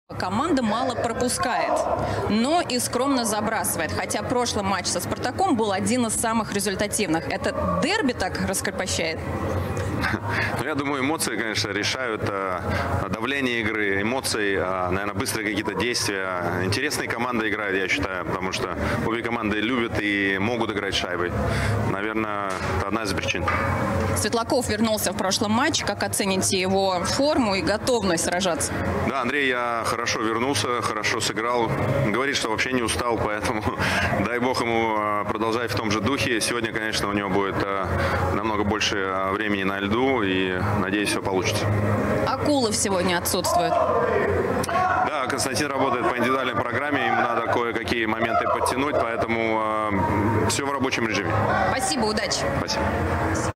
Команда мало пропускает, но и скромно забрасывает. Хотя прошлый матч со «Спартаком» был один из самых результативных. Это дерби так раскрепощает? Ну, я думаю, эмоции, конечно, решают. Давление игры, эмоции, наверное, быстрые какие-то действия. Интересные команды играют, я считаю, потому что обе команды любят и могут играть шайбой. Наверное, это одна из причин. Светлаков вернулся в прошлом матче. Как оцените его форму и готовность сражаться? Да, Андрей, я хорошо вернулся, хорошо сыграл. Говорит, что вообще не устал, поэтому дай бог ему продолжать в том же духе. Сегодня, конечно, у него будет намного больше времени на льду, и, надеюсь, все получится. Акулов сегодня отсутствует. Да, Константин работает по индивидуальной программе, ему надо кое-какие моменты подтянуть, поэтому все в рабочем режиме. Спасибо, удачи. Спасибо.